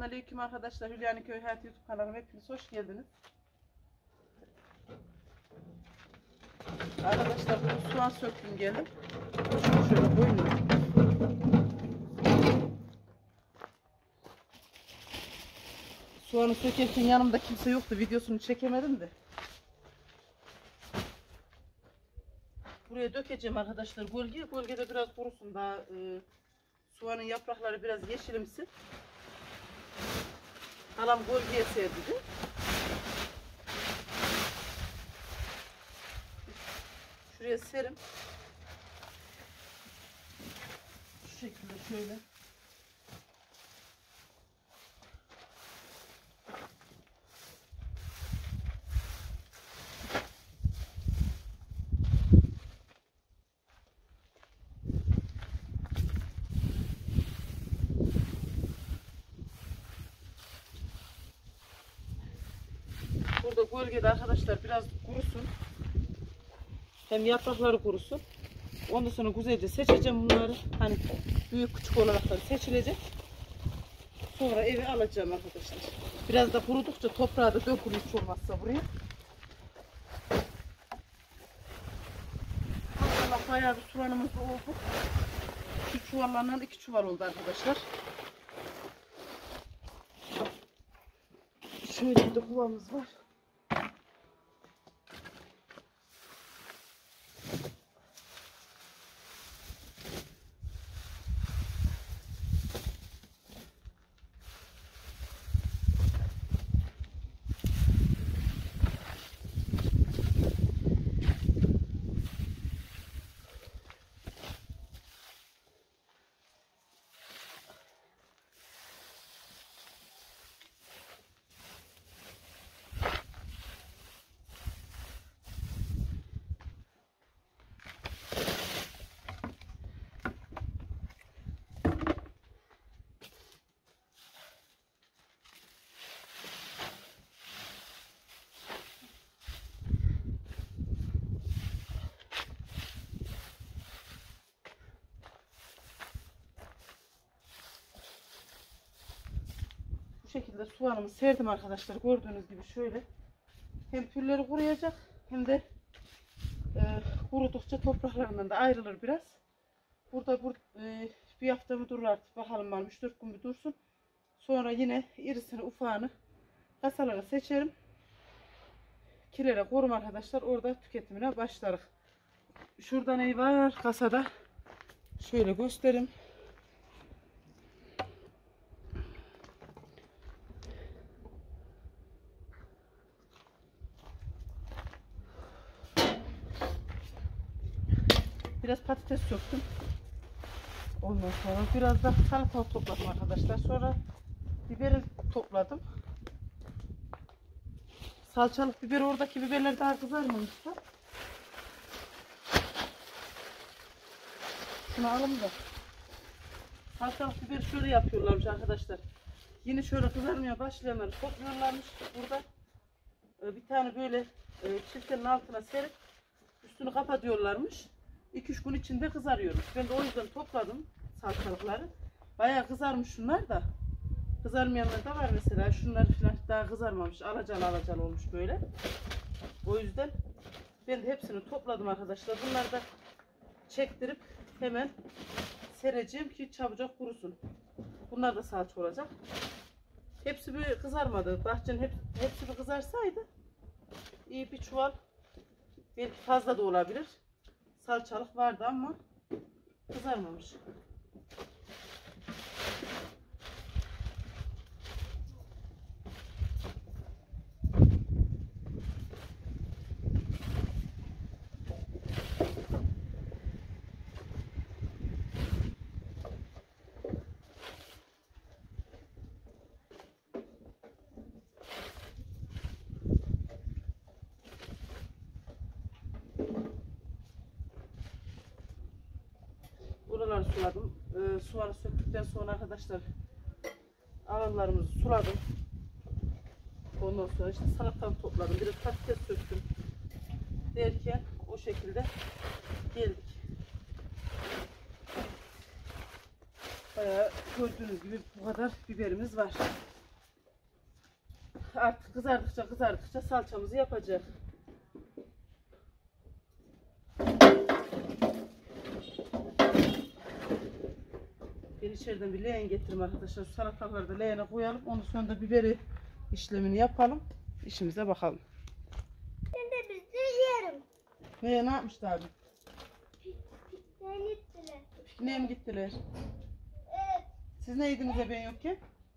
Selamünaleyküm arkadaşlar. Hülya'nın Köy Hayatı YouTube kanalıma hepiniz hoş geldiniz. Arkadaşlar bunu soğan söktüm geldim. Şunu şöyle koyuyorum. Soğanı sökerken yanımda kimse yoktu. Videosunu çekemedim de. Buraya dökeceğim arkadaşlar gölge. Gölgede biraz kurusun daha soğanın yaprakları biraz yeşilimsi. Halam gölgeye serdi. Şuraya serim. Şu şekilde şöyle. Burada gölgede arkadaşlar biraz kurusun. Hem yaprakları kurusun. Ondan sonra güzelce seçeceğim bunları. Hani büyük küçük olarak da seçilecek. Sonra eve alacağım arkadaşlar. Biraz da kurudukça toprağa da dökülür hiç olmazsa buraya. Maşallah bayağı bir soğanımız da oldu. Şu çuvallarından 2 çuval oldu arkadaşlar. Şöyle bir de kovamız var. Bu şekilde soğanımı serdim arkadaşlar. Gördüğünüz gibi şöyle. Hem tülleri kuruyacak hem de kurudukça topraklarından da ayrılır biraz. Burada bir hafta mı durur artık bakalım, var 3-4 gün bir dursun. Sonra yine irisini ufağını kasalara seçerim. Kilere korum arkadaşlar. Orada tüketimine başlarız. Şurada ne var kasada? Şöyle göstereyim. Biraz patates söktüm. Ondan sonra biraz da salatalık topladım arkadaşlar. Sonra biberi topladım. Salçalık biber, oradaki biberler daha kızarmamışlar. Şunu alın da. Salçalık biber şöyle yapıyorlarmış arkadaşlar. Yine şöyle kızarmaya başlayanları topluyorlarmış. Burada bir tane böyle çiftenin altına serip üstünü kapatıyorlarmış. 2-3 gün içinde kızarıyormuş. Ben de o yüzden topladım salçalıkları. Bayağı kızarmış şunlar da. Kızarmayanlar da var mesela. Şunlar falan daha kızarmamış. Alacalı alacalı olmuş böyle. O yüzden ben de hepsini topladım arkadaşlar. Bunları da çektirip hemen sereceğim ki çabucak kurusun. Bunlar da salça olacak. Hepsi bir kızarmadı. Bahçenin hepsi bir kızarsaydı iyi bir çuval, belki fazla da olabilir, salçalık vardı ama kızarmamış. Buraları suladım. Soğanı söktükten sonra arkadaşlar alanlarımızı suladım. Ondan sonra işte salatalık topladım. Biraz patates söktüm. Derken o şekilde geldik. Bayağı gördüğünüz gibi bu kadar biberimiz var. Artık kızardıkça salçamızı yapacağız. Ben içeriden bir leğen getireyim arkadaşlar. Şu salataları da leğene koyalım. Ondan sonra da biberi işlemini yapalım. İşimize bakalım. Şimdi biz de yiyelim. Ne yapmışlar abi? Ne gittiler? Pikniğe mi gittiler? Evet. Siz ne yediniz de ben yokken?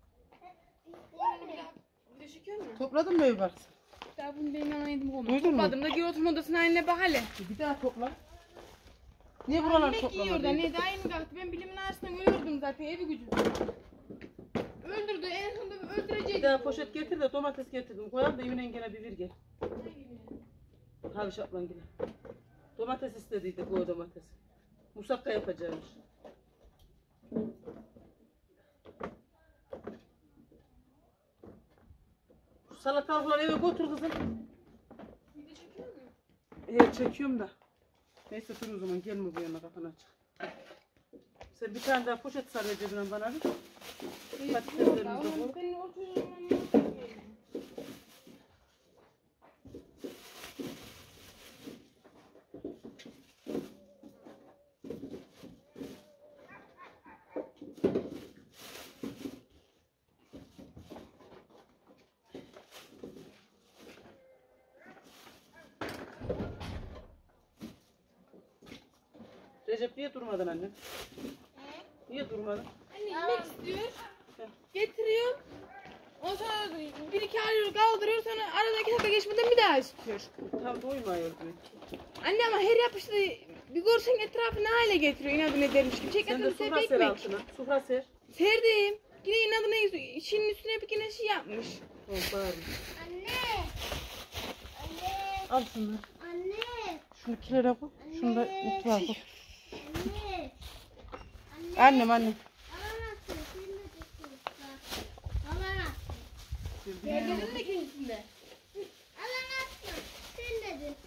Düşüküyor mu? Topladın mı evi bak? Daha bunu benim yana yedim onu. Duydun mu? Topladım da gir oturma odasına haline bak hele. Bir daha topla. Niye buraları Yemek yiyor da toplamadın? ne daha yeni kalktı. Ben bilimin arasından ölürdüm zaten evi gücü. Öldürdü en sonunda öldürecekti. Bir daha poşet getir de domates getirdim. Koyalım da evine gene bir gel. Havi şaplan gel. Domates istediydi bu domates. Musakka yapacağımız. Şu salatalıkları eve götür kızım. Video çekiyor mu? Evet çekiyorum da. Neyse dur o zaman gelme bu yana kafanı aç. Sen bir tane daha poşet sar cebinden bana bir. Patateslerimizi de koy. Senin oturuyorsun. Recep niye durmadın anne? Niye durmadın? Anne yemek istiyor. Heh. Getiriyor. Ondan sonra bir iki alıyor kaldırıyor sonra arada 2 dakika geçmeden bir daha istiyor. Tam doymuyor diyor. Anne ama her yapışta bir görsen etrafı ne hale getiriyor inadına edermiş gibi. Çek Sen de atını sev sufra ser ekmek. altına. Sufra ser. Serdim. Yine inadına işinin üstüne bir yine şey yapmış. Tamam bağırma. Anne. Anne. Al şunu. Anne. Şunu kilere koy. Şunu da mutfağa koy. Anne. Annem annem. Alamazsın. Sen de düşün. Alamazsın. Serdenin de kendisinde. Alamazsın. Sen de düşün.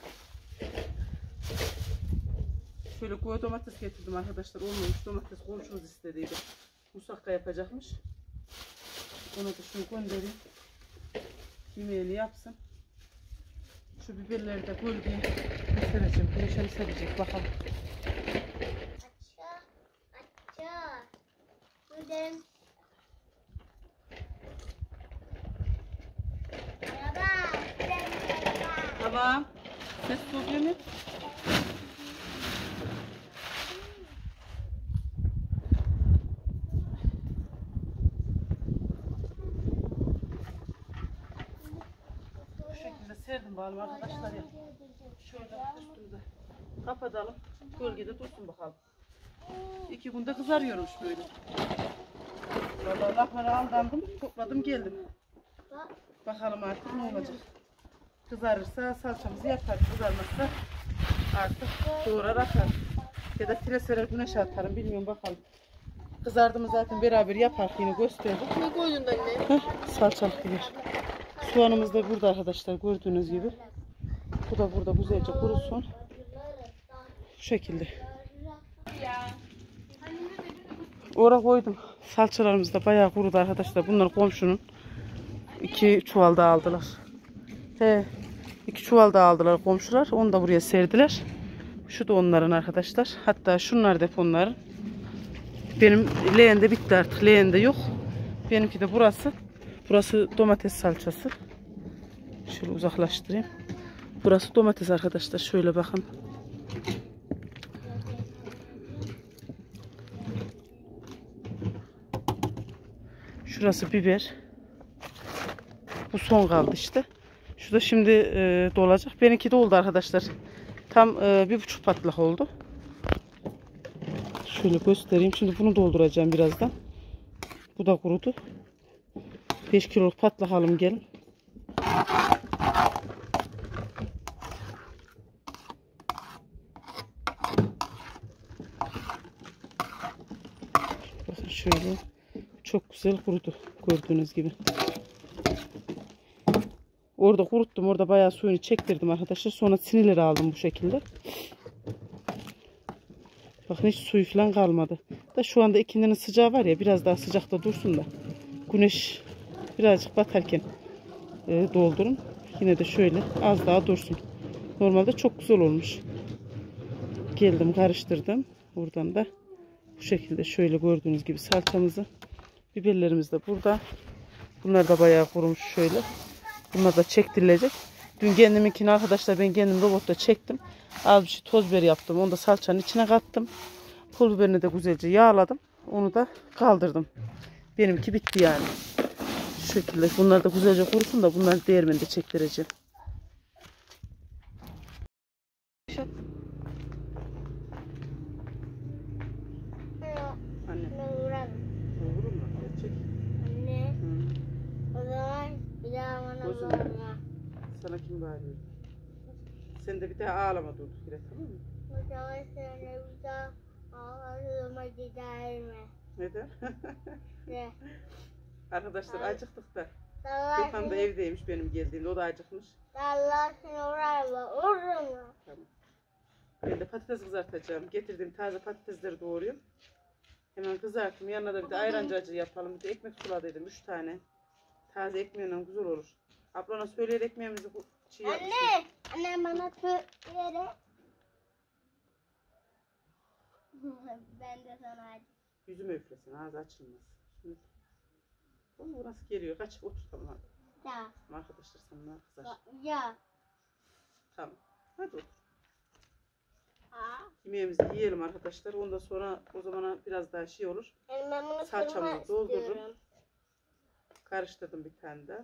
Şöyle koyu domates getirdim arkadaşlar. Olmamış domates komşumuz istediydi. Musakka yapacakmış. Ona da şunu göndereyim. Yemeğini yapsın. Şu biberleri de gölgeye göstereceğim. Güneşe serecek bakalım. Aşağı. Aşağı. Buradan. Merhaba. Merhaba. Tamam. Ses oluyor mu? Bu şekilde serdim bakalım arkadaşlar ya. Şöyle üstünde kapatalım. Gölgede dursun bakalım. 2 günde kızarıyormuş böyle. Vallahi laflara aldandım, topladım geldim. Bakalım artık ne olacak. Kızarırsa salçamızı yaparız, kızarmazsa artık doğrar atarım. Ya da tire serer güneşe atarım, bilmiyorum bakalım. Kızardı mı zaten beraber yapar yine gösterdim. Ne koydun da anne? Heh, salçalık biber. Soğanımız da burada arkadaşlar gördüğünüz gibi. Bu da burada güzelce kurusun. Bu şekilde. Oraya koydum. Salçalarımız da bayağı kurudu arkadaşlar. Bunlar komşunun 2 çuval da aldılar. He, 2 çuval da aldılar komşular. Onu da buraya serdiler. Şu da onların arkadaşlar. Hatta şunlar da onların. Benim leğende bitti artık. Leğende yok. Benimki de burası. Burası domates salçası. Şöyle uzaklaştırayım. Burası domates arkadaşlar. Şöyle bakın. Şurası biber. Bu son kaldı işte. Şu da şimdi dolacak. Benimki de oldu arkadaşlar. Tam 1,5 patlak oldu. Şöyle göstereyim. Şimdi bunu dolduracağım birazdan. Bu da kurudu. 5 kiloluk patlak alım gelin. Bakın şöyle. Çok güzel kurudu. Gördüğünüz gibi. Orada kuruttum. Orada bayağı suyunu çektirdim arkadaşlar. Sonra sinirleri aldım bu şekilde. Bakın hiç suyu falan kalmadı. Da şu anda ikindinin sıcağı var ya. Biraz daha sıcakta dursun da. Güneş birazcık batarken doldurun. Yine de şöyle az daha dursun. Normalde çok güzel olmuş. Geldim karıştırdım. Buradan da bu şekilde şöyle gördüğünüz gibi salçamızı. Biberlerimiz de burada. Bunlar da bayağı kurumuş şöyle. Bunlar da çektirilecek. Dün kendiminkini arkadaşlar ben kendim robotta çektim. Az bir şey toz biber yaptım. Onu da salçanın içine kattım. Pul biberini de güzelce yağladım. Onu da kaldırdım. Benimki bitti yani. Şu şekilde. Bunlar da güzelce kurusun da bunları değirmende çektireceğim. Anne. Olur mu? Çek. Anne. O zaman bir daha bana Gözüm. bağırma. Sana kim bağırıyor? Sen de bir daha ağlama durduk yere, tamam mı? O zaman sana bir daha ağlarıma giderme. Neden? Ne? Arkadaşlar acıktık da. Allah Gökhan da evdeymiş benim geldiğimde. O da acıkmış. Allah seni uğrarma. Uğrarma. Tamam. Ben de patates kızartacağım. Getirdiğim taze patatesleri doğruyorum. Hemen kızartayım. Yanına da bir de ayrancı acı yapalım. Bir de ekmek suladıydım. 3 tane. Taze ekmeğiyle güzel olur. Ablana söyleyerek ekmeğimizi çiğ yapmışım. Anne. Anne bana söyleyerek. Ben de sana acı. Yüzüme üflesin. Ağzı açılmaz. Şimdi. O nasıl geliyor? Kaç otur tamam hadi. Ya. Arkadaşlar sana kızar. Ya. Tamam. Hadi otur. Aa. Yemeğimizi yiyelim arkadaşlar. Ondan sonra o zamana biraz daha şey olur. Yani ben bunu Salçamızı kırma doldururum. istiyorum. Karıştırdım bir tane de.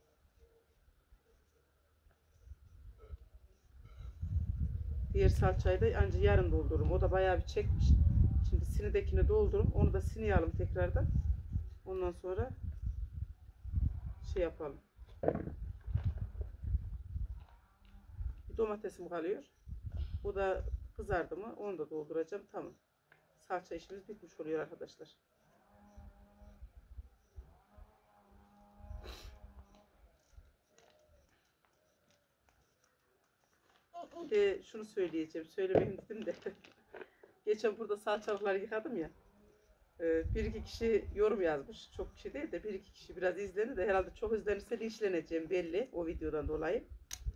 Diğer salçayı da ancak yarın doldururum. O da bayağı bir çekmiş. Şimdi sinidekini doldururum. Onu da siniyalım tekrardan. Ondan sonra şey yapalım. Bir domatesim kalıyor. O da kızardı mı onu da dolduracağım. Tamam. Salça işimiz bitmiş oluyor arkadaşlar. Bir de şunu söyleyeceğim. Söylemeyeyim dedim de. Geçen burada salçalıkları yıkadım ya. Bir iki kişi yorum yazmış. Çok kişi değil de bir iki kişi biraz izlenir de herhalde çok izlenirse linçleneceğim belli o videodan dolayı.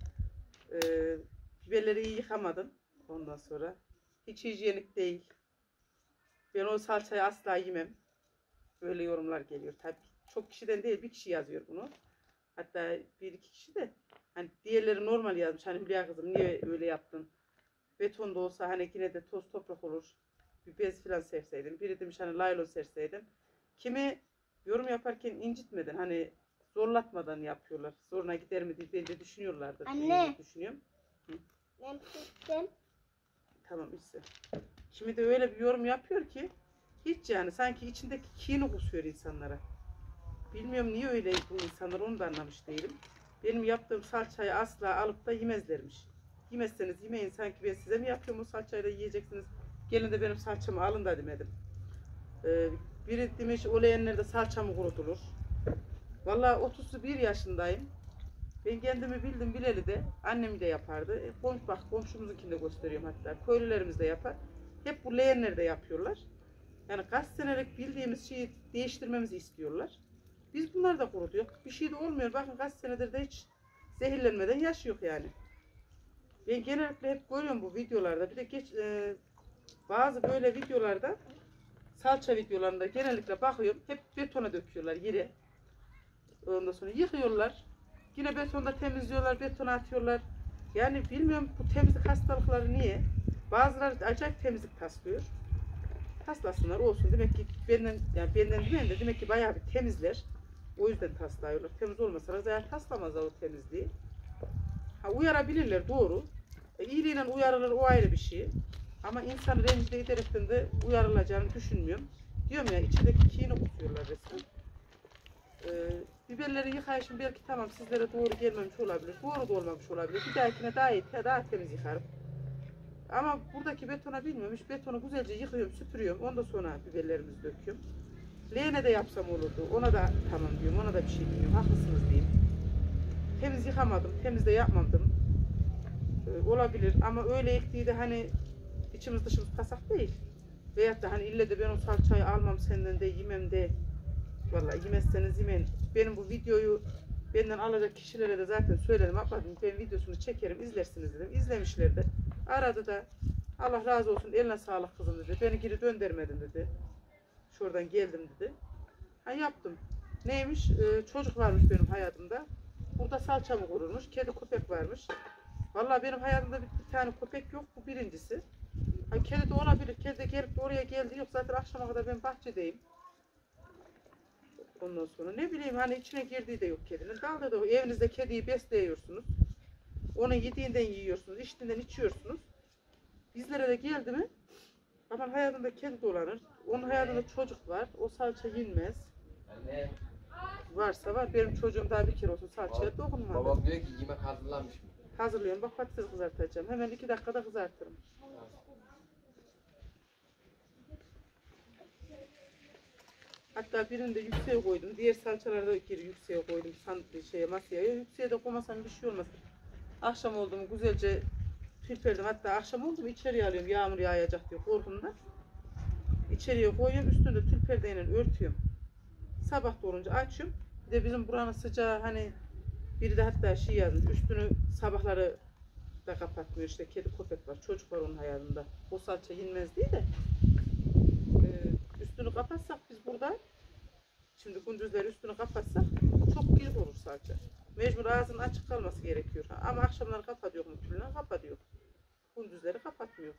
Biberleri iyi yıkamadım ondan sonra. Hiç hijyenik değil. Ben o salçayı asla yemem. Böyle yorumlar geliyor. Tabii çok kişiden değil bir kişi yazıyor bunu. Hatta bir iki kişi de hani diğerleri normal yazmış. Hani Hülya kızım niye öyle yaptın? Betonda olsa hani yine de toz toprak olur. Bir bez falan serseydim. Biri demiş hani laylon serseydim. Kimi yorum yaparken incitmeden hani zorlatmadan yapıyorlar. Zoruna gider mi diye de düşünüyorlardır. Anne. Düşünüyorum. Ben piştim. Tamam işte. Kimi de öyle bir yorum yapıyor ki hiç yani sanki içindeki kini kusuyor insanlara. Bilmiyorum niye öyle bu insanlar onu da anlamış değilim. Benim yaptığım salçayı asla alıp da yemezlermiş. Yemezseniz yemeyin sanki ben size mi yapıyorum o salçayı da yiyeceksiniz. Gelin de benim salçamı alın da demedim. Biri demiş o leğenlerde salçamı kurutulur. Vallahi 31 yaşındayım. Ben kendimi bildim bileli de annem de yapardı. Bak komşumuzunkini de gösteriyorum hatta. Köylülerimiz de yapar. Hep bu leğenlerde yapıyorlar. Yani kaç senelik bildiğimiz şeyi değiştirmemizi istiyorlar. Biz bunları da kurutuyoruz. Bir şey de olmuyor. Bakın kaç senedir de hiç zehirlenmeden yaşıyor yani. Ben genellikle hep görüyorum bu videolarda. Bir de bazı böyle videolarda salça videolarında genellikle bakıyorum. Hep betona döküyorlar yere. Ondan sonra yıkıyorlar. Yine betonda temizliyorlar, betona atıyorlar. Yani bilmiyorum bu temizlik hastalıkları niye? Bazıları acayip temizlik taslıyor. Taslasınlar olsun. Demek ki benden demeyeyim de demek ki bayağı bir temizler. O yüzden taslıyorlar. Temiz olmasalar zaten taslamazlar o temizliği. Ha, uyarabilirler doğru. İyiliğiyle uyarılır o ayrı bir şey. Ama insanı rencide ederekten de uyarılacağını düşünmüyorum. Diyorum ya içindeki kini kusuyorlar resmen. Biberleri yıkayışım belki tamam sizlere doğru gelmemiş olabilir. Doğru da olmamış olabilir. Bir dahakine daha temiz yıkarım. Ama buradaki betona bilmiyorum. Hiç betonu güzelce yıkıyorum, süpürüyorum. Ondan sonra biberlerimizi döküyorum. Leğene de yapsam olurdu. Ona da tamam diyorum. Ona da bir şey demiyorum. Haklısınız diyeyim. Temiz yıkamadım. Temiz de yapmadım. Olabilir ama öyle ektiği de hani içimiz dışımız pasak değil. Veyahut da hani ille de ben o salçayı almam senden de yemem de. Vallahi yemezseniz yemeyin. Benim bu videoyu Benden alacak kişilere de zaten söyledim. Abladım ben videosunu çekerim izlersiniz dedim. İzlemişler de. Aradı da Allah razı olsun eline sağlık kızım dedi. Beni geri döndürmedin dedi. Şuradan geldim dedi. Ha yaptım. Neymiş? Çocuk varmış benim hayatımda. Burada salça mı kurulmuş? Kedi köpek varmış. Vallahi benim hayatımda bir tane köpek yok. Bu birincisi. Ha, kedi de olabilir. Kedi de gelip de oraya geldi. Yok zaten akşama kadar ben bahçedeyim. Ondan sonra ne bileyim hani içine girdiği de yok kedinin. Dalda da evinizde kediyi besleyiyorsunuz. Onu yediğinden yiyorsunuz. İçtiğinden içiyorsunuz. Bizlere de geldi mi? Aman hayatında kedi dolanır. Onun hayatında çocuk var. O salça yenmez. Anne, Varsa var. Benim çocuğum daha bir kere olsun salçaya dokunmadı. babam diyor ki yemek hazırlanmış mı? Hazırlıyorum. Bak patates kızartacağım. Hemen 2 dakikada kızartırım. Hatta birini de yükseğe koydum. Diğer salçaları da geri yükseğe koydum. Masaya. Yükseğe de koymasam bir şey olmaz. Akşam oldu mu güzelce tülperdim. Hatta akşam oldu mu içeriye alıyorum. Yağmur yağacak diyor korkumdan. İçeriye koyuyorum. Üstünde tülperdeyle örtüyorum. Sabah da olunca açıyorum. Bir de bizim buranın sıcağı hani biri de hatta şey yazmış. Üstünü sabahları da kapatmıyor. İşte kedi köpek var. Çocuk var onun hayatında. O salça yenmez diye de. Üstünü kapatsak biz burada. Şimdi gündüzleri üstünü kapatsak çok gir olur salça. Mecbur ağzının açık kalması gerekiyor. Ama akşamları kapatıyor mu tülünü? Kapatıyor. Gündüzleri kapatmıyor.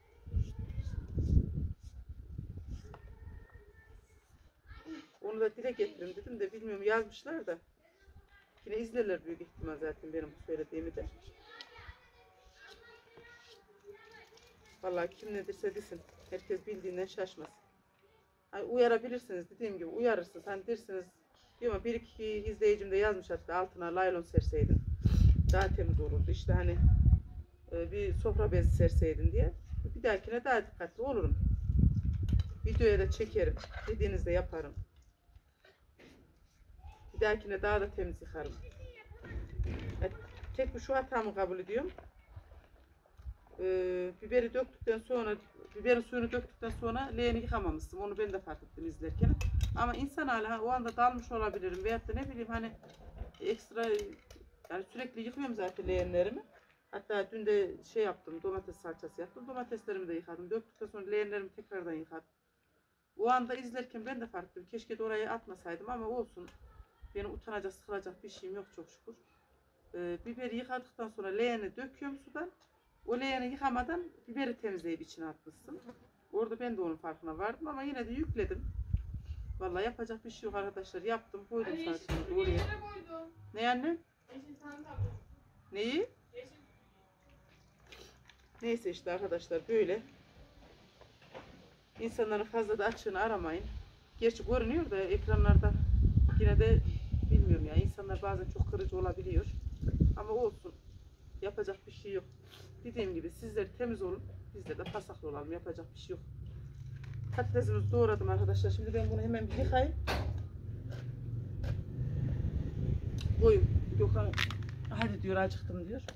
Onu da dile getireyim dedim de bilmiyorum yazmışlar da. Yine izlerler büyük ihtimal zaten benim söylediğimi de. Vallahi kim ne derse desin. Herkes bildiğinden şaşmaz. Hani uyarabilirsiniz dediğim gibi uyarırsınız. Hani dersiniz diyorum bir iki izleyicim de yazmış hatta altına laylon serseydin. Daha temiz olurdu. İşte hani bir sofra bezi serseydin diye. Bir dahakine daha dikkatli olurum. Videoya da çekerim. Dediğinizde yaparım. Bir dahakine daha da temiz yıkarım. Tek bir şu hatamı kabul ediyorum. Biberi döktükten sonra, biberin suyunu döktükten sonra leğeni yıkamamıştım. Onu ben de fark ettim izlerken. Ama insan hala o anda dalmış olabilirim. Veyahut da ne bileyim hani ekstra yani sürekli yıkıyorum zaten leğenlerimi. Hatta dün de şey yaptım, domates salçası yaptım. Domateslerimi de yıkadım. Döktükten sonra leğenlerimi tekrardan yıkadım. O anda izlerken ben de fark ettim. Keşke de oraya atmasaydım ama olsun. Beni utanacak, sıkılacak bir şeyim yok çok şükür. Biberi yıkadıktan sonra leğeni döküyorum sudan. O leğeni yıkamadan biberi temizleyip içine atmışsın. Orada ben de onun farkına vardım ama yine de yükledim. Vallahi yapacak bir şey yok arkadaşlar. Yaptım, koydum salçamı oraya. Ne anne? Neyi? Neyse işte arkadaşlar böyle. İnsanların fazla da açığını aramayın. Gerçi görünüyor da ekranlarda yine de bilmiyorum ya. İnsanlar bazen çok kırıcı olabiliyor. Ama olsun. Yapacak bir şey yok. Dediğim gibi sizler temiz olun. Bizler de pasaklı olalım. Yapacak bir şey yok. Patatesimizi doğradım arkadaşlar. Şimdi ben bunu hemen bir yıkayayım. Koyayım. Gökhan hadi diyor acıktım diyor.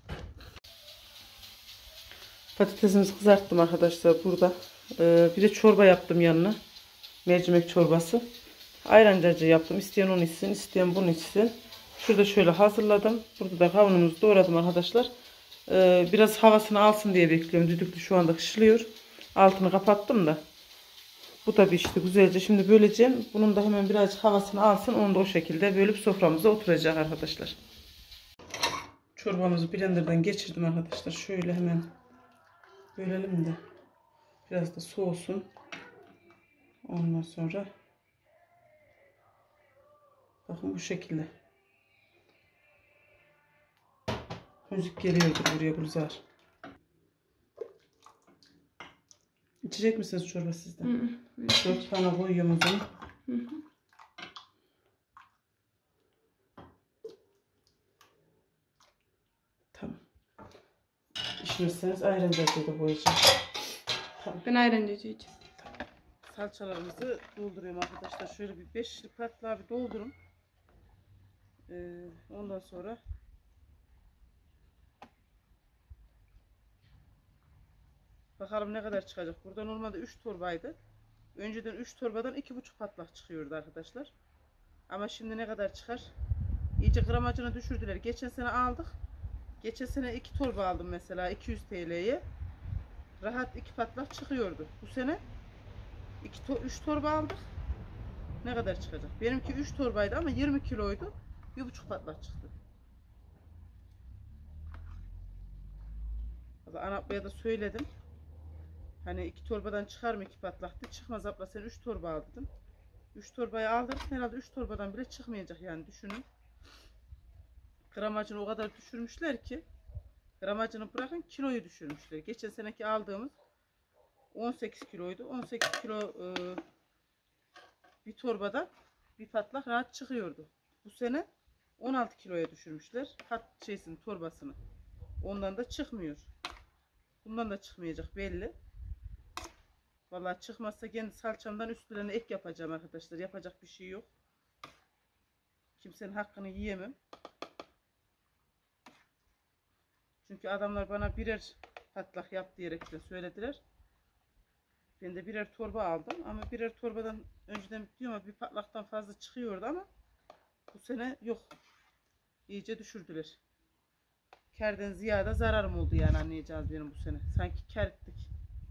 Patatesimizi kızarttım arkadaşlar burada. Bir de çorba yaptım yanına. Mercimek çorbası. Ayran cacığı yaptım. İsteyen onu içsin, isteyen bunu içsin. Şurada şöyle hazırladım. Burada da kavunumuzu doğradım arkadaşlar. Biraz havasını alsın diye bekliyorum. Düdüklü şu anda kışlıyor. Altını kapattım da. Bu da pişti güzelce. Şimdi böleceğim. Bunun da hemen birazcık havasını alsın. Onu da o şekilde bölüp soframıza oturacak arkadaşlar. Çorbamızı blenderdan geçirdim arkadaşlar. Şöyle hemen bölelim de. Biraz da soğusun. Ondan sonra bakın bu şekilde. Müzik geliyordur buraya Gülzar. İçecek misiniz çorba sizden? 4 tane koyuyorum o zaman. Tamam. İçmezseniz ayran cacığı da koyacağım. Tamam. Ben ayran cacığı içeyim. Salçalarımızı dolduruyorum arkadaşlar. Şöyle bir 5'li patlağı bir doldurun. Ondan sonra bakalım ne kadar çıkacak. Burada normalde 3 torbaydı. Önceden 3 torbadan 2,5 patlak çıkıyordu arkadaşlar. Ama şimdi ne kadar çıkar İyice gramajını düşürdüler. Geçen sene aldık. Geçen sene 2 torba aldım mesela 200 TL'ye. Rahat 2 patlak çıkıyordu. Bu sene 3 torba aldık. Ne kadar çıkacak? Benimki 3 torbaydı ama 20 kiloydu. 1,5 patlak çıktı. Anabaya da söyledim. Hani 2 torbadan çıkar mı 2 patlaktı? Çıkmaz abla, sen 3 torba al dedim. 3 torbayı aldım. Herhalde 3 torbadan bile çıkmayacak yani, düşünün. Gramajını o kadar düşürmüşler ki. Gramajını bırakın, kiloyu düşürmüşler. Geçen seneki aldığımız 18 kiloydu. 18 kilo bir torbadan bir patlak rahat çıkıyordu. Bu sene 16 kiloya düşürmüşler. Torbasını. Ondan da çıkmıyor. Bundan da çıkmayacak belli. Vallahi çıkmazsa kendi salçamdan üstlerine ek yapacağım arkadaşlar. Yapacak bir şey yok. Kimsenin hakkını yiyemem. Çünkü adamlar bana birer patlak yap diyerek de söylediler. Ben de birer torba aldım ama birer torbadan önceden diyorum bir patlaktan fazla çıkıyordu ama bu sene yok. İyice düşürdüler. Kârden ziyade zararım oldu yani, anlayacağız benim bu sene. Sanki kâr ettik.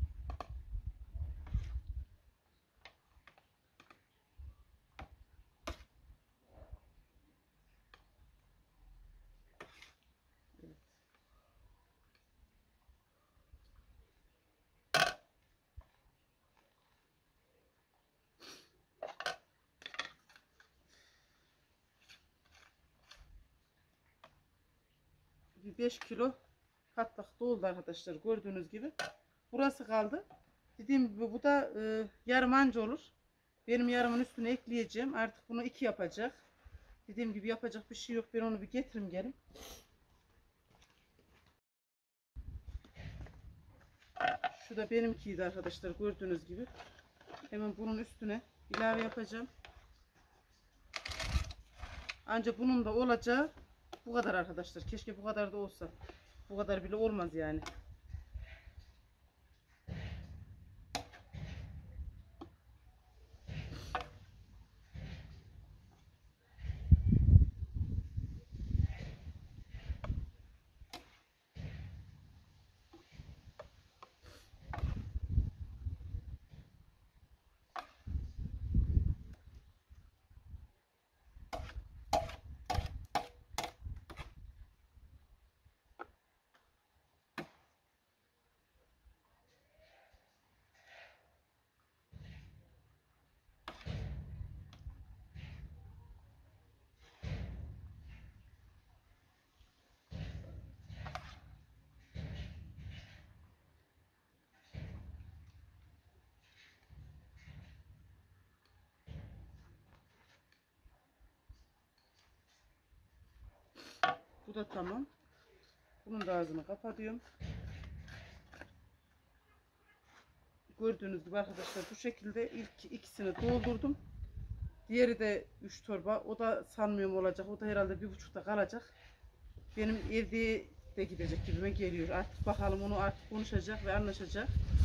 Bir 5 kilo patlak doldu arkadaşlar, gördüğünüz gibi. Burası kaldı. Dediğim gibi bu da yarım anca olur. Benim yarımın üstüne ekleyeceğim. Artık bunu 2 yapacak. Dediğim gibi yapacak bir şey yok. Ben onu bir getireyim gelin. Şu da benimkiydi arkadaşlar, gördüğünüz gibi. Hemen bunun üstüne ilave yapacağım. Ancak bunun da olacağı bu kadar arkadaşlar. Keşke bu kadar da olsa. Bu kadar bile olmaz yani. Bu da tamam. Bunun da ağzını kapatıyorum. Gördüğünüz gibi arkadaşlar bu şekilde ilk ikisini doldurdum. Diğeri de 3 torba. O da sanmıyorum olacak. O da herhalde 1,5'ta kalacak. Benim evde de gidecek gibime geliyor. Artık bakalım, onu artık konuşacak ve anlaşacak.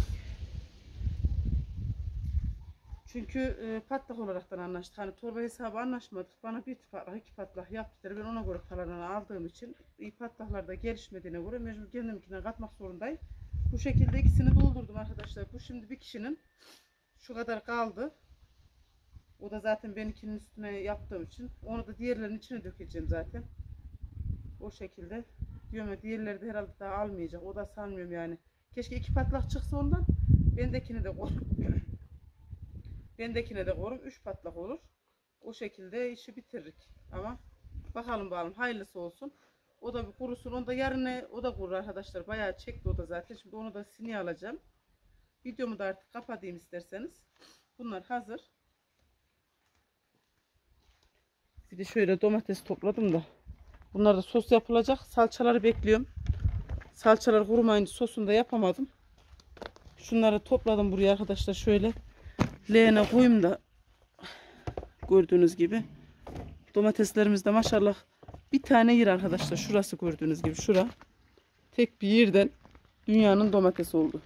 Çünkü patlak olaraktan anlaştık. Hani torba hesabı anlaşmadık. Bana bir patlak, 2 patlak yaptılar. Ben ona göre paralarını aldığım için patlaklarda gelişmediğine göre mecbur kendimkine katmak zorundayım. Bu şekilde ikisini doldurdum arkadaşlar. Bu şimdi bir kişinin şu kadar kaldı. O da zaten benimkinin üstüne yaptığım için. Onu da diğerlerinin içine dökeceğim zaten. O şekilde. Diyorum ya, diğerleri de herhalde daha almayacak. O da sanmıyorum yani. Keşke 2 patlak çıksa ondan. Bendekini de korum. Bendekine de korum. 3 patlak olur. O şekilde işi bitiririk. Ama bakalım hayırlısı olsun. O da bir kurusun. Onu da yarın o da kurur arkadaşlar. Bayağı çekti o da zaten. Şimdi onu da sineye alacağım. Videomu da artık kapatayım isterseniz. Bunlar hazır. Bir de şöyle domates topladım da. Bunlar da sos yapılacak. Salçaları bekliyorum. Salçalar kurumayınca sosunu da yapamadım. Şunları topladım buraya arkadaşlar. Şöyle leğene koyayım da gördüğünüz gibi. Domateslerimiz de maşallah bir tane yer arkadaşlar. Şurası gördüğünüz gibi. Şura. Tek bir yerden dünyanın domatesi oldu.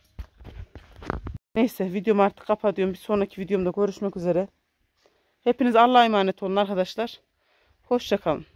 Neyse, videomu artık kapatıyorum. Bir sonraki videomda görüşmek üzere. Hepiniz Allah'a emanet olun arkadaşlar. Hoşça kalın.